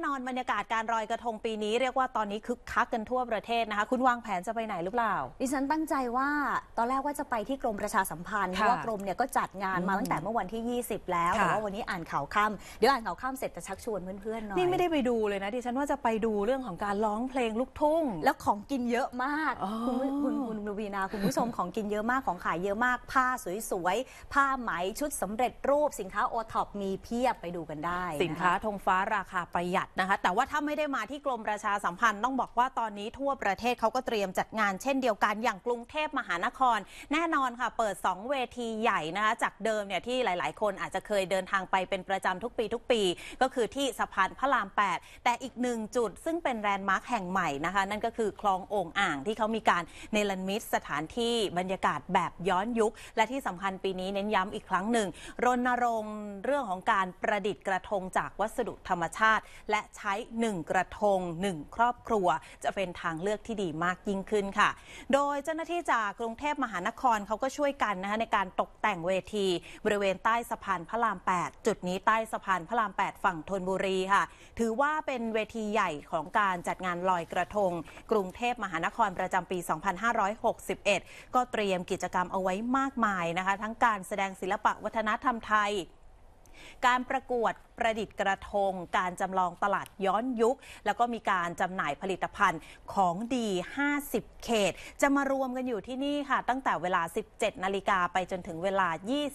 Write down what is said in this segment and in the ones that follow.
นอนบรรยากาศการลอยกระทงปีนี้เรียกว่าตอนนี้คึกคักกันทั่วประเทศนะคะคุณวางแผนจะไปไหนหรือเปล่าดิฉันตั้งใจว่าตอนแรกว่าจะไปที่กรมประชาสัมพันธ์เพราะว่ากรมเนี่ยก็จัดงานมาตั้งแต่เมื่อวันที่20แล้วแต่ว่าวันนี้อ่านข่าวค่ำเดี๋ยวอ่านข่าวค่ำเสร็จจะชักชวนเพื่อนๆหน่อยนี่ไม่ได้ไปดูเลยนะดิฉันว่าจะไปดูเรื่องของการร้องเพลงลูกทุ่งแล้วของกินเยอะมากคุณวีนาคุณผู้ชมของกินเยอะมากของขายเยอะมากผ้าสวยๆผ้าไหมชุดสำเร็จรูปสินค้าโอท็อปมีเพียบไปดูกันได้สินค้าธงฟ้าราคาประหยัดนะคะแต่ว่าถ้าไม่ได้มาที่กรมประชาสัมพันธ์ต้องบอกว่าตอนนี้ทั่วประเทศเขาก็เตรียมจัดงานเช่นเดียวกันอย่างกรุงเทพมหานครแน่นอนค่ะเปิด2เวทีใหญ่นะคะจากเดิมเนี่ยที่หลายๆคนอาจจะเคยเดินทางไปเป็นประจำทุกปีก็คือที่สะพานพระราม8แต่อีกหนึ่งจุดซึ่งเป็นแลนด์มาร์คแห่งใหม่นะคะนั่นก็คือคลองโอ่งอ่างที่เขามีการเนรมิตสถานที่บรรยากาศแบบย้อนยุคและที่สำคัญปีนี้เน้นย้ำอีกครั้งหนึ่งรณรงค์เรื่องของการประดิษฐ์กระทงจากวัสดุธรรมชาติและใช้1กระทง1ครอบครัวจะเป็นทางเลือกที่ดีมากยิ่งขึ้นค่ะโดยเจ้าหน้าที่จากกรุงเทพมหานครเขาก็ช่วยกันนะคะในการตกแต่งเวทีบริเวณใต้สะพานพระราม8จุดนี้ใต้สะพานพระราม8ฝั่งธนบุรีค่ะถือว่าเป็นเวทีใหญ่ของการจัดงานลอยกระทงกรุงเทพมหานครประจำปี 2561 ก็เตรียมกิจกรรมเอาไว้มากมายนะคะทั้งการแสดงศิลปะวัฒนธรรมไทยการประกวดประดิษฐ์กระทงการจำลองตลาดย้อนยุคแล้วก็มีการจำหน่ายผลิตภัณฑ์ของดี50เขตจะมารวมกันอยู่ที่นี่ค่ะตั้งแต่เวลา 17 นาฬิกาไปจนถึงเวลา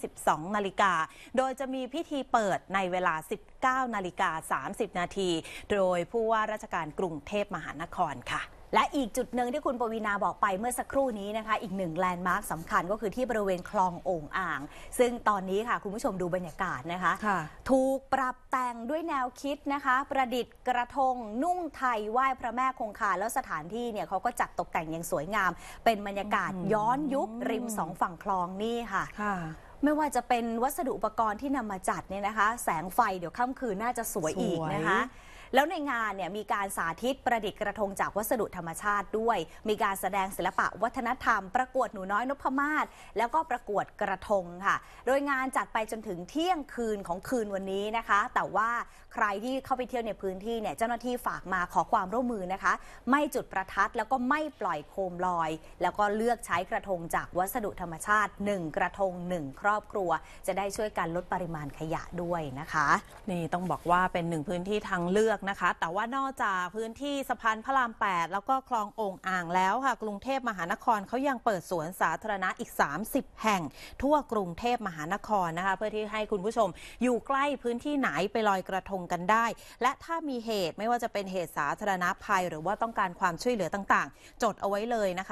22 นาฬิกาโดยจะมีพิธีเปิดในเวลา 19 นาฬิกา 30 นาทีโดยผู้ว่าราชการกรุงเทพมหานครค่ะและอีกจุดหนึ่งที่คุณปวีณาบอกไปเมื่อสักครู่นี้นะคะอีกหนึ่งแลนด์มาร์คสำคัญก็คือที่บริเวณคลองโอ่งอ่างซึ่งตอนนี้ค่ะคุณผู้ชมดูบรรยากาศนะคะถูกปรับแต่งด้วยแนวคิดนะคะประดิษฐ์กระทงนุ่งไทยไหว้พระแม่คงคาแล้วสถานที่เนี่ยเขาก็จัดตกแต่งอย่างสวยงามเป็นบรรยากาศย้อนยุคริม2ฝั่งคลองนี่ค่ะไม่ว่าจะเป็นวัสดุอุปกรณ์ที่นำมาจัดเนี่ยนะคะแสงไฟเดี๋ยวค่ำคืนน่าจะสวยอีกนะคะแล้วในงานเนี่ยมีการสาธิตประดิษฐ์กระทงจากวัสดุธรรมชาติด้วยมีการแสดงศิลปะวัฒนธรรมประกวดหนูน้อยนพมาศแล้วก็ประกวดกระทงค่ะโดยงานจัดไปจนถึงเที่ยงคืนของคืนวันนี้นะคะแต่ว่าใครที่เข้าไปเที่ยวในพื้นที่เนี่ยเจ้าหน้าที่ฝากมาขอความร่วมมือนะคะไม่จุดประทัดแล้วก็ไม่ปล่อยโคมลอยแล้วก็เลือกใช้กระทงจากวัสดุธรรมชาติ1กระทง1ครอบครัวจะได้ช่วยกันลดปริมาณขยะด้วยนะคะนี่ต้องบอกว่าเป็น1พื้นที่ทางเลือกนะคะแต่ว่านอกจากพื้นที่สะพานพระราม8แล้วก็คลองโอ่งอ่างแล้วค่ะกรุงเทพมหานครเขายังเปิดสวนสาธารณะอีก30แห่งทั่วกรุงเทพมหานครนะคะเพื่อที่ให้คุณผู้ชมอยู่ใกล้พื้นที่ไหนไปลอยกระทงกันได้และถ้ามีเหตุไม่ว่าจะเป็นเหตุสาธารณภัยหรือว่าต้องการความช่วยเหลือต่างๆจดเอาไว้เลยนะคะ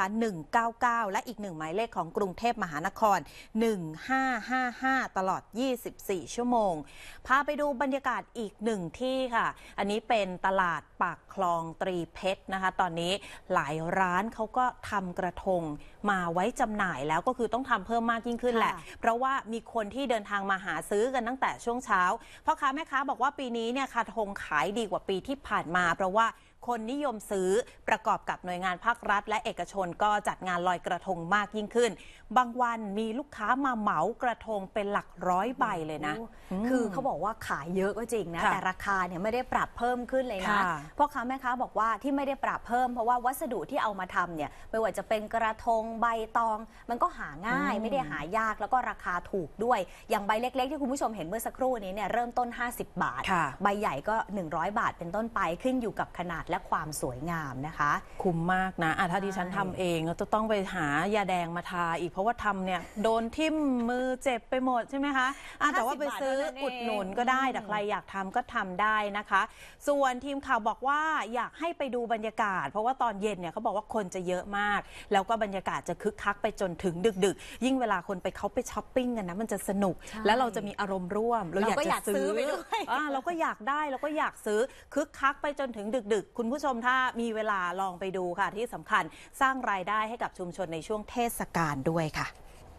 199และอีก1หมายเลขของกรุงเทพมหานคร1555ตลอด24ชั่วโมงพาไปดูบรรยากาศอีก1ที่ค่ะอันนี้เป็นตลาดปากคลองตรีเพชรนะคะตอนนี้หลายร้านเขาก็ทำกระทงมาไว้จำหน่ายแล้วก็คือต้องทำเพิ่มมากยิ่งขึ้นแหละเพราะว่ามีคนที่เดินทางมาหาซื้อกันตั้งแต่ช่วงเช้าพ่อค้าแม่ค้าบอกว่าปีนี้เนี่ยกระทงขายดีกว่าปีที่ผ่านมาเพราะว่าคนนิยมซื้อประกอบกับหน่วยงานภาครัฐและเอกชนก็จัดงานลอยกระทงมากยิ่งขึ้นบางวันมีลูกค้ามาเหมากระทงเป็นหลักร้อยใบเลยนะคือเขาบอกว่าขายเยอะก็จริงนะแต่ราคาเนี่ยไม่ได้ปรับเพิ่มขึ้นเลยนะพ่อค้าแม่ค้าบอกว่าที่ไม่ได้ปรับเพิ่มเพราะว่าวัสดุที่เอามาทำเนี่ยไม่ว่าจะเป็นกระทงใบตองมันก็หาง่ายไม่ได้หายากแล้วก็ราคาถูกด้วยอย่างใบเล็กๆที่คุณผู้ชมเห็นเมื่อสักครู่นี้เนี่ยเริ่มต้น50บาทใบใหญ่ก็100บาทเป็นต้นไปขึ้นอยู่กับขนาดและความสวยงามนะคะคุ้มมากนะถ้าดิฉันทำเองก็จะต้องไปหายาแดงมาทาอีกเพราะว่าทำเนี่ยโดนทิ่มมือเจ็บไปหมดใช่ไหมคะแต่ว่าไปซื้ออุดหนุนก็ได้แต่ใครอยากทำก็ทำได้นะคะส่วนทีมข่าวบอกว่าอยากให้ไปดูบรรยากาศเพราะว่าตอนเย็นเนี่ยเขาบอกว่าคนจะเยอะมากแล้วก็บรรยากาศจะคึกคักไปจนถึงดึกๆยิ่งเวลาคนเขาไปช้อปปิ้งกันนะมันจะสนุกแล้วเราจะมีอารมณ์ร่วมเราอยากจะซื้อไปด้วยเราก็อยากได้เราก็อยากซื้อคึกคักไปจนถึงดึกๆคุณผู้ชมถ้ามีเวลาลองไปดูค่ะที่สำคัญสร้างรายได้ให้กับชุมชนในช่วงเทศกาลด้วยค่ะ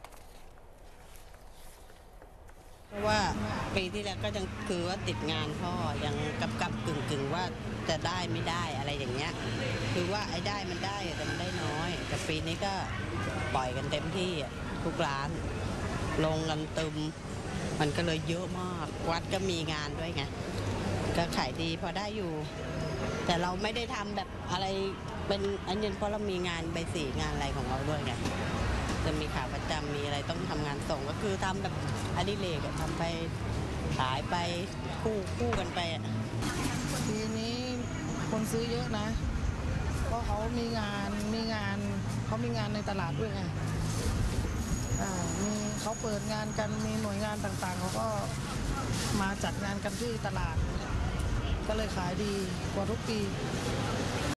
เพราะว่าปีที่แล้วก็ยังคือว่าติดงานพ่อยังกับกึ่งว่าจะได้ไม่ได้อะไรอย่างเงี้ยคือว่าไอ้ได้มันได้แต่มันได้น้อยแต่ปีนี้ก็ปล่อยกันเต็มที่ทุกร้านลงกันตึมมันก็เลยเยอะมากวัดก็มีงานด้วยไงก็ขายดีพอได้อยู่ แต่เราไม่ได้ทำแบบอะไรเป็นอันนี้เพราะเรามีงานใบสีงานอะไรของเราด้วยไงจะมีขาประจำมีอะไรต้องทำงานส่งก็คือทำแบบอดิเรกทำไปขายไปคู่กันไปปีนี้คนซื้อเยอะนะเพราะเขามีงานเขามีงานในตลาดด้วยไงมีเขาเปิดงานกันมีหน่วยงานต่างๆเขาก็มาจัดงานกันที่ตลาดก็เลยขายดีกว่าทุกปี